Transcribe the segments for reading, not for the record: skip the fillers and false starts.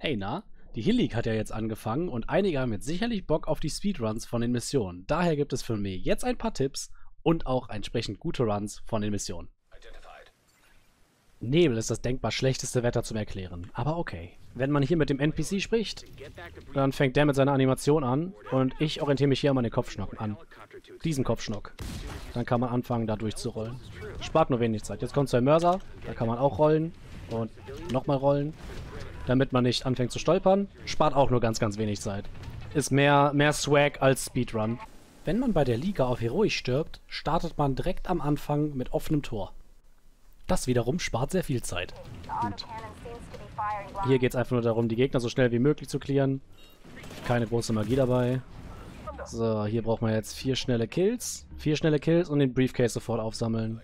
Hey na, die Hill League hat ja jetzt angefangen und einige haben jetzt sicherlich Bock auf die Speedruns von den Missionen. Daher gibt es für mich jetzt ein paar Tipps und auch entsprechend gute Runs von den Missionen. Nebel ist das denkbar schlechteste Wetter zum Erklären, aber okay. Wenn man hier mit dem NPC spricht, dann fängt der mit seiner Animation an und ich orientiere mich hier an den Kopfschnock an. Diesen Kopfschnock. Dann kann man anfangen, da durchzurollen. Spart nur wenig Zeit. Jetzt kommt der Mörser, da kann man auch rollen und nochmal rollen, damit man nicht anfängt zu stolpern. Spart auch nur ganz, ganz wenig Zeit. Ist mehr Swag als Speedrun. Wenn man bei der Liga auf Heroisch stirbt, startet man direkt am Anfang mit offenem Tor. Das wiederum spart sehr viel Zeit. Gut. Hier geht es einfach nur darum, die Gegner so schnell wie möglich zu clearen. Keine große Magie dabei. So, hier braucht man jetzt 4 schnelle Kills. 4 schnelle Kills und den Briefcase sofort aufsammeln.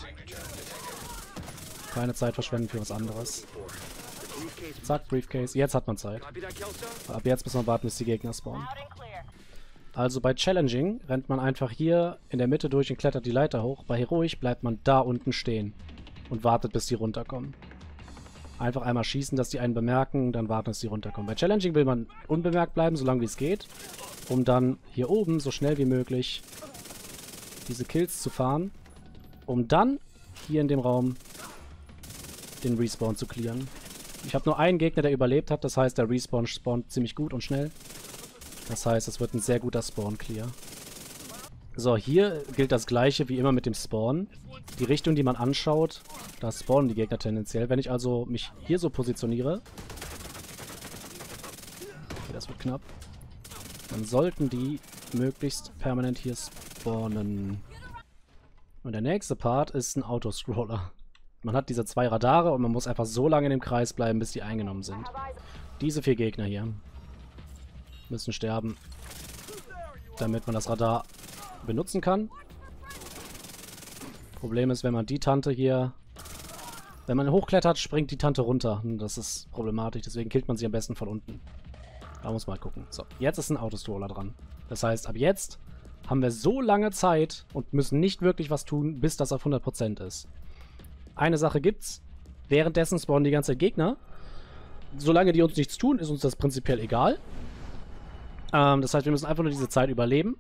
Keine Zeit verschwenden für was anderes. Zack, Briefcase. Jetzt hat man Zeit. Ab jetzt muss man warten, bis die Gegner spawnen. Also bei Challenging rennt man einfach hier in der Mitte durch und klettert die Leiter hoch. Bei Heroisch bleibt man da unten stehen und wartet, bis die runterkommen. Einfach einmal schießen, dass die einen bemerken, dann warten, bis die runterkommen. Bei Challenging will man unbemerkt bleiben, solange wie es geht, um dann hier oben so schnell wie möglich diese Kills zu fahren, um dann hier in dem Raum den Respawn zu clearen. Ich habe nur einen Gegner, der überlebt hat, das heißt, der Respawn spawnt ziemlich gut und schnell. Das heißt, es wird ein sehr guter Spawn-Clear. So, hier gilt das gleiche wie immer mit dem Spawn. Die Richtung, die man anschaut, da spawnen die Gegner tendenziell. Wenn ich also mich hier so positioniere, okay, das wird knapp, dann sollten die möglichst permanent hier spawnen. Und der nächste Part ist ein Autoscroller. Man hat diese 2 Radare und man muss einfach so lange in dem Kreis bleiben, bis die eingenommen sind. Diese 4 Gegner hier müssen sterben, damit man das Radar benutzen kann. Problem ist, wenn man die Tante hier... Wenn man hochklettert, springt die Tante runter. Das ist problematisch, deswegen killt man sie am besten von unten. Da muss man halt gucken. So, jetzt ist ein Autoscroller dran. Das heißt, ab jetzt haben wir so lange Zeit und müssen nicht wirklich was tun, bis das auf 100% ist. Eine Sache gibt's. Währenddessen spawnen die ganze Gegner. Solange die uns nichts tun, ist uns das prinzipiell egal. Das heißt, wir müssen einfach nur diese Zeit überleben.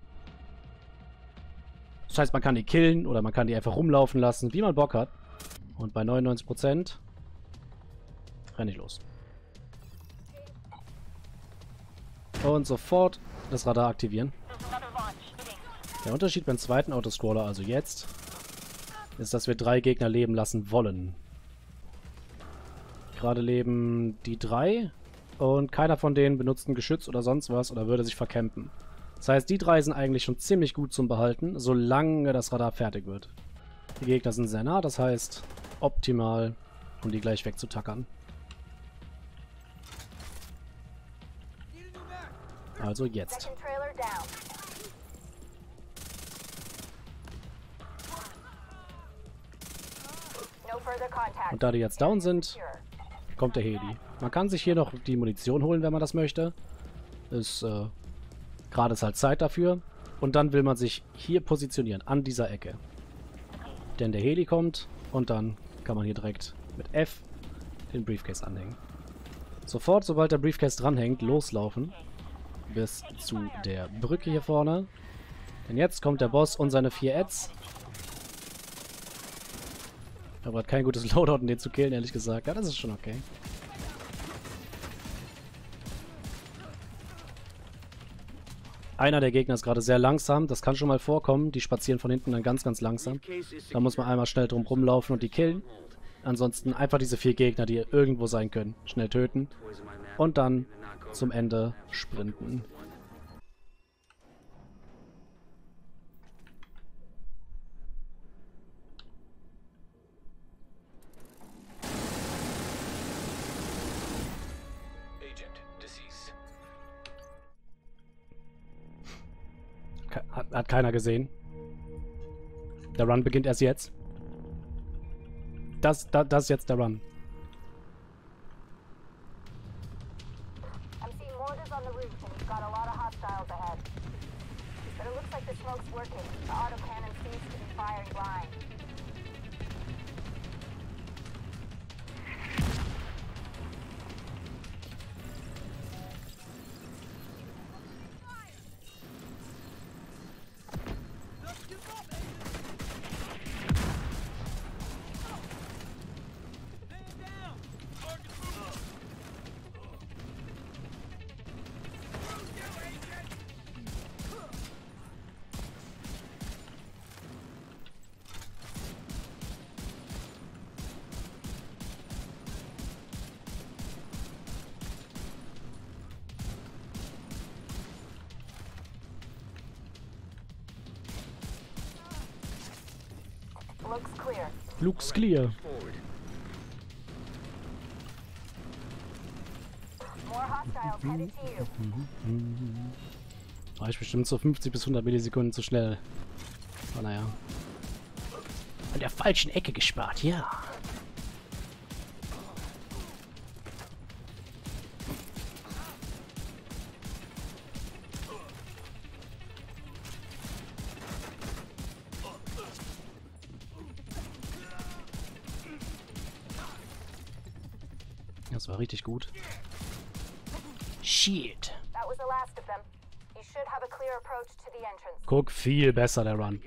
Das heißt, man kann die killen oder man kann die einfach rumlaufen lassen, wie man Bock hat. Und bei 99% renne ich los. Und sofort das Radar aktivieren. Der Unterschied beim zweiten Autoscroller, also jetzt, ist, dass wir 3 Gegner leben lassen wollen. Gerade leben die 3 und keiner von denen benutzt ein Geschütz oder sonst was oder würde sich vercampen. Das heißt, die 3 sind eigentlich schon ziemlich gut zum Behalten, solange das Radar fertig wird. Die Gegner sind sehr nah, das heißt optimal, um die gleich wegzutackern. Also jetzt. Und da die jetzt down sind, kommt der Heli. Man kann sich hier noch die Munition holen, wenn man das möchte. Ist, gerade ist halt Zeit dafür. Und dann will man sich hier positionieren, an dieser Ecke. Denn der Heli kommt und dann kann man hier direkt mit F den Briefcase anhängen. Sofort, sobald der Briefcase dranhängt, loslaufen. Bis zu der Brücke hier vorne. Denn jetzt kommt der Boss und seine 4 Ads. Aber hat kein gutes Loadout, um den zu killen, ehrlich gesagt. Ja, das ist schon okay. Einer der Gegner ist gerade sehr langsam. Das kann schon mal vorkommen. Die spazieren von hinten dann ganz, ganz langsam. Da muss man einmal schnell drum rumlaufen und die killen. Ansonsten einfach diese 4 Gegner, die irgendwo sein können, schnell töten. Und dann zum Ende sprinten. Hat keiner gesehen. Der Run beginnt erst jetzt. Das ist jetzt der Run. Looks clear. War ich bestimmt so 50 bis 100 Millisekunden zu schnell. Aber naja. An der falschen Ecke gespart, ja. Das war richtig gut. Shit. Guck, viel besser der Run.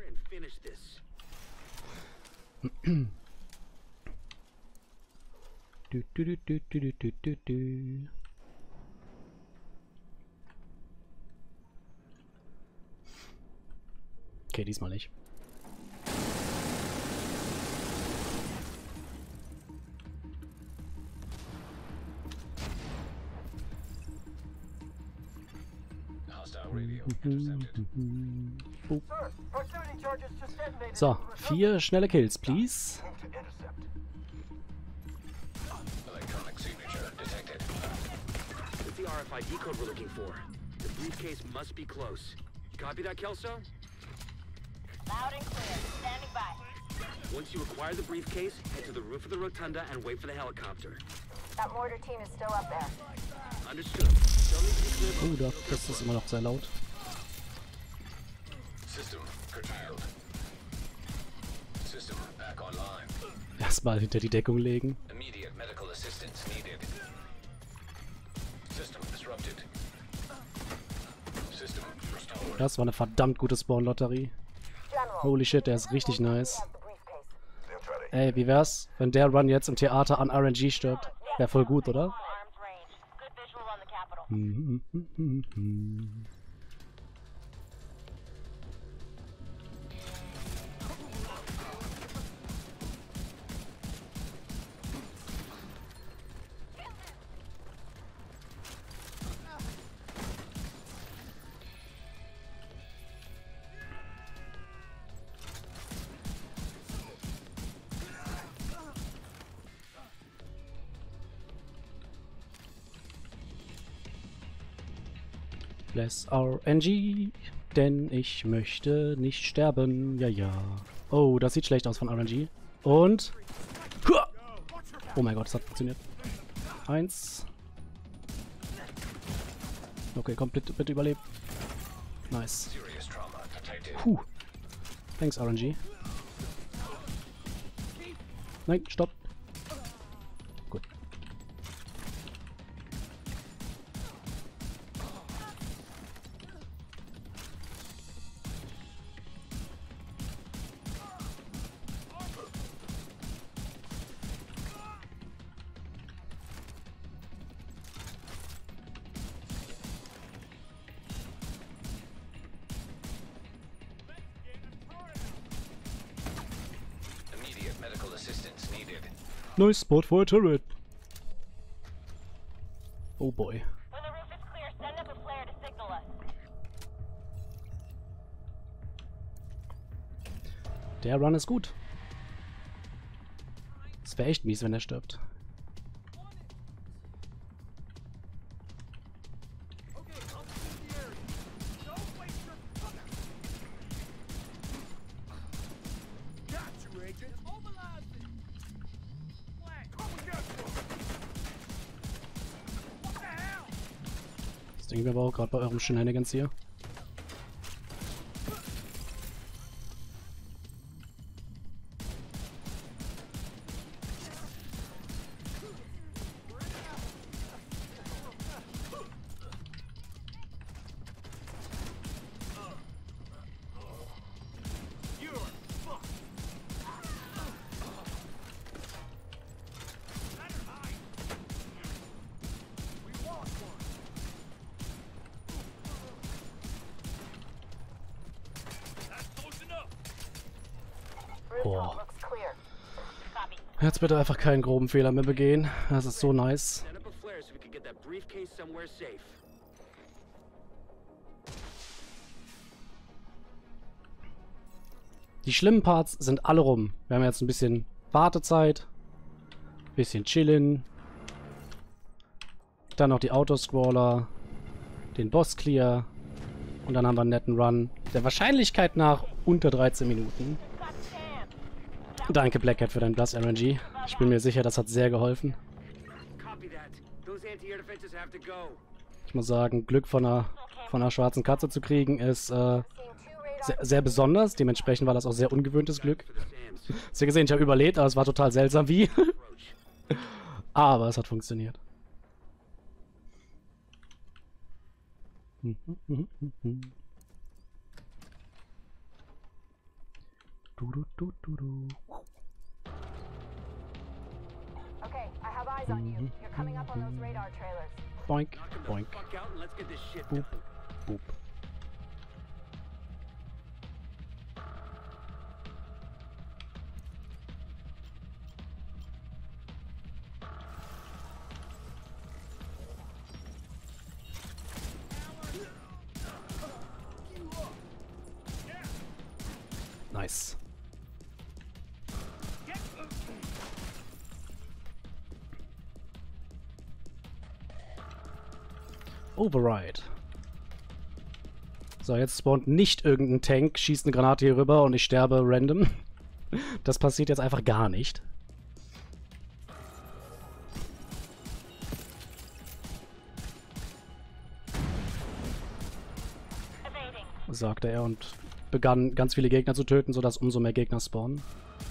Okay, diesmal nicht. So, 4 schnelle Kills, please. It's the RFID code we're looking for. The briefcase must be close. Copy that, Kelso? Loud and clear. Standing by. Once you acquire the briefcase, head to the roof of the rotunda and wait for the helicopter. That mortar team is still up there. Understood. Still need to be clear. Oh, das ist immer noch sehr laut. System curtailed. System back online. Erstmal hinter die Deckung legen. Immediate medical assistance needed. System disrupted. System restored. Das war eine verdammt gute Spawn-Lotterie. Holy shit, der ist richtig nice. Ey, wie wär's, wenn der Run jetzt im Theater an RNG stirbt? Wär voll gut, oder? Bless RNG, denn ich möchte nicht sterben. Ja, ja. Oh, das sieht schlecht aus von RNG. Und... Huah! Oh mein Gott, das hat funktioniert. 1. Okay, komm, bitte überlebt. Nice. Puh. Thanks, RNG. Nein, stopp. Gut. Medical assistance needed. Nice spot for a turret. Oh boy. When the roof is clear, send up a flare to signal us. Der Run ist gut. Es wäre echt mies, wenn er stirbt. Das denken wir aber auch gerade bei eurem Shenanigans hier. Boah. Jetzt bitte einfach keinen groben Fehler mehr begehen. Das ist so nice. Stand up a flare so we can get that briefcase somewhere safe. Die schlimmen Parts sind alle rum. Wir haben jetzt ein bisschen Wartezeit. Bisschen chillen. Dann noch die Autoscroller. Den Boss Clear. Und dann haben wir einen netten Run. Der Wahrscheinlichkeit nach unter 13 Minuten. Danke Blackhead für dein Blast RNG. Ich bin mir sicher, das hat sehr geholfen. Copy that. Those anti-air defenses have to go. Ich muss sagen, Glück von einer schwarzen Katze zu kriegen ist Seeing 2 radar. sehr besonders. Dementsprechend war das auch sehr ungewöhntes Glück. For the SAMs. Hast du gesehen, ich habe überlebt, aber es war total seltsam wie. Approach. Aber es hat funktioniert. Okay, I have eyes on you. You're coming up on those radar trailers. Boink, Knock 'em boink, the fuck out and let's get this shit boop, done. boop. Nice. Override. So, jetzt spawnt nicht irgendein Tank, schießt eine Granate hier rüber und ich sterbe random. Das passiert jetzt einfach gar nicht. Evading. Sagte er und begann ganz viele Gegner zu töten, sodass umso mehr Gegner spawnen.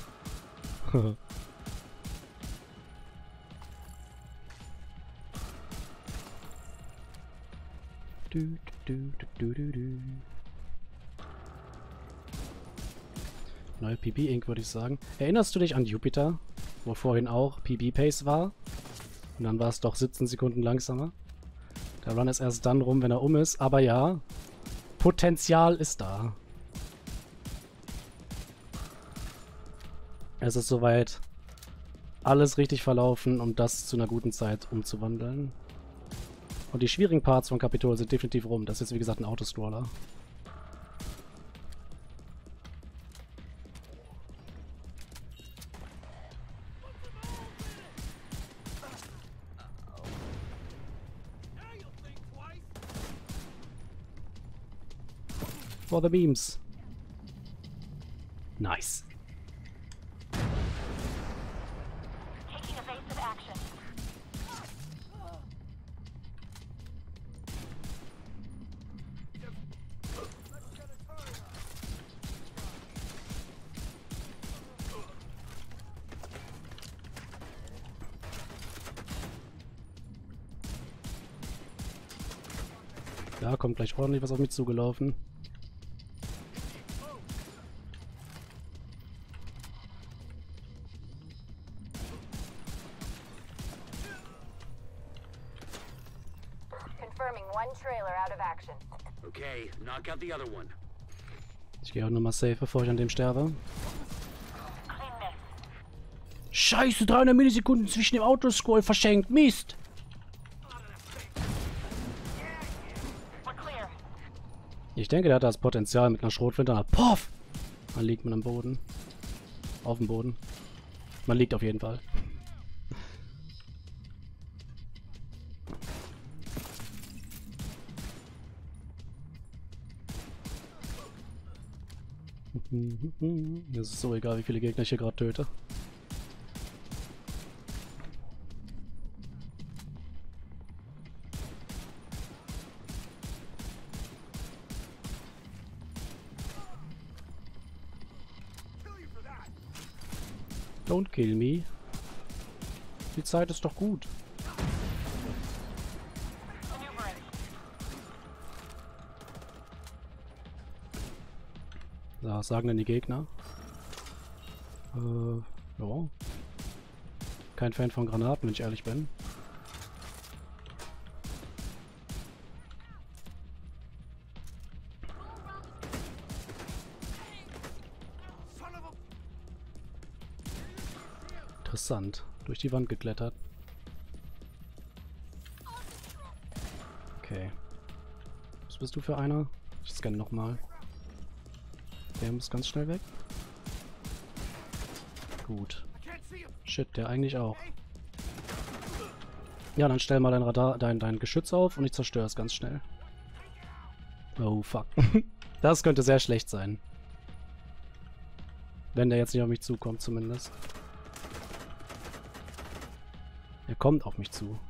Neue PB-Ink, würde ich sagen. Erinnerst du dich an Jupiter, wo vorhin auch PB-Pace war? Und dann war es doch 17 Sekunden langsamer. Der Run ist erst dann rum, wenn er um ist. Aber ja, Potenzial ist da. Es ist soweit alles richtig verlaufen, um das zu einer guten Zeit umzuwandeln. Und die schwierigen Parts von Capitol sind definitiv rum. Das ist jetzt wie gesagt ein Autoscroller. For the memes. Nice. Taking evasive action. Ja, kommt gleich ordentlich was auf mich zugelaufen. Confirming one trailer out of action. Okay, knock out the other one. Ich gehe auch nochmal safe, bevor ich an dem sterbe. Clean this. Scheiße, 300 Millisekunden zwischen dem Autoscroll verschenkt. Mist! We're clear. Ich denke, der hat das Potenzial mit einer Schrotflinte. Und Poff! Dann liegt man am Boden. Auf dem Boden. Man liegt auf jeden Fall. Das ist so egal, wie viele Gegner ich hier gerade töte. Don't kill me. Die Zeit ist doch gut. Maneuvering. So, was sagen denn die Gegner? Ja. Kein Fan von Granaten, wenn ich ehrlich bin. Interessant. Durch die Wand geklettert. Okay. Was bist du für einer? Ich scanne nochmal. Der muss ganz schnell weg. Gut. Shit, der eigentlich auch. Ja, dann stell mal dein Radar, dein Geschütz auf und ich zerstöre es ganz schnell. Oh, fuck. Das könnte sehr schlecht sein. Wenn der jetzt nicht auf mich zukommt, zumindest. Er kommt auf mich zu.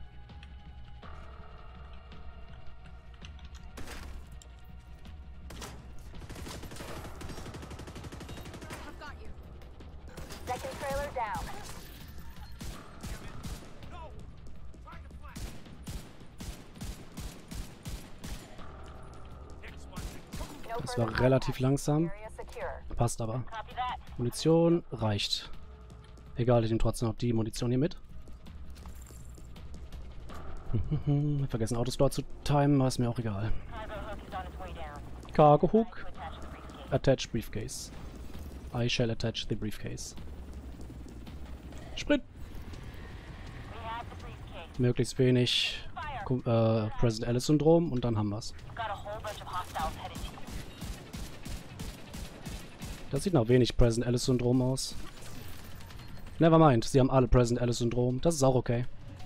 Second trailer down. No Das further war relativ langsam. area secure. Passt aber. Copy that. Munition reicht. Egal, ich nehme trotzdem noch die Munition hier mit. Vergessen Autostore zu timen, war es mir auch egal. Cargo hook is on its way down. Cargo Hook. Attach Briefcase. I shall attach the briefcase. Sprint! We have the briefcase. Möglichst wenig President Alice Syndrom und dann haben wir's. Got a whole bunch of hostiles headed to you. Das sieht nach wenig President Alice Syndrom aus. Nevermind, sie haben alle President Alice Syndrom. Das ist auch okay.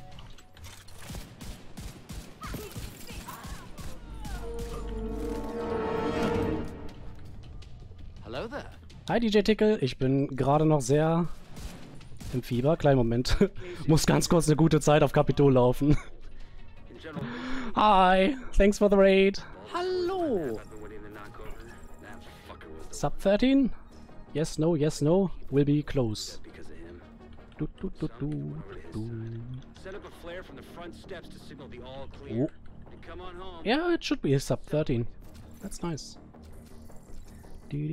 Hello there. Hi DJ Tickle, ich bin gerade noch sehr im Fieber. Kleinen Moment. Muss ganz kurz eine gute Zeit auf Capitol laufen. In general, Hi, thanks for the raid. I've Hallo. been waiting to knock over. That fucker was the Sub 13? Yes, no, will be close. because of him. Du, du, du, du, du. Set up a flare from the front steps to signal the all clear. Oh. And come on home. Yeah, it should be a sub 13. That's nice. Hey!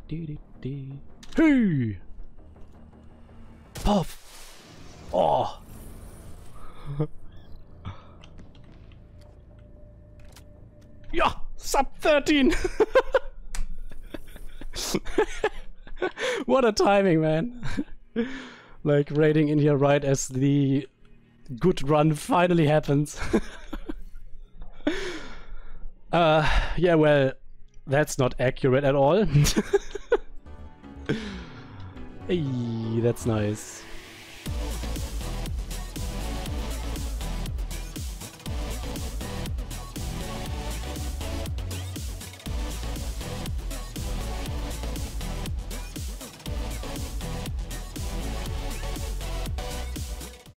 Puff! Oh! Ja! Sub 13! What a timing, man! Like raiding in here right as the good run finally happens. Yeah, well, that's not accurate at all. Hey, that's nice.